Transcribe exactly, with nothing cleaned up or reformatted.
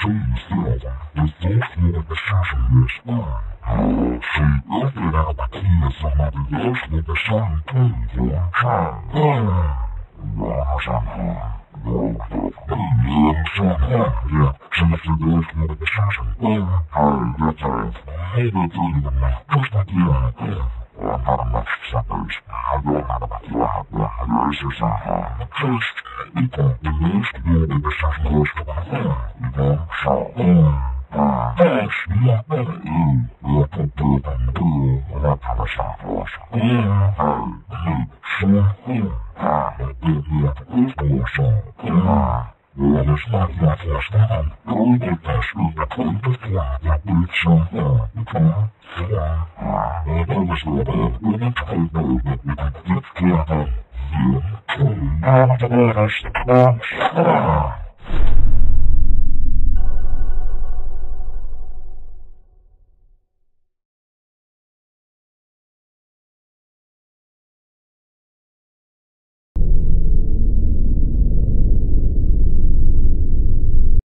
yourself. It's just what the shashin is. See, if it out the key is somebody else with the same key for a child. Yeah, something. Yeah, something. Yeah, see if it is with the shashin. Hey, that's it. Maybe it's even just like you. I'm not enough suckers. I don't know about you. I use this on just you can't do this to do with the shashin goes to my phone. You know, so, yes, yeah, you, you can do it and do it. That kind of stuff was. Yeah, hey, so, yeah, but if you have to do it, so, yeah. Well, it's not your first time. Go get this, you can take the flag that beats something. You can't. Yeah. Well, that was a little bit. We need to take those that we can get together. Yeah. I'm the greatest. Thanks.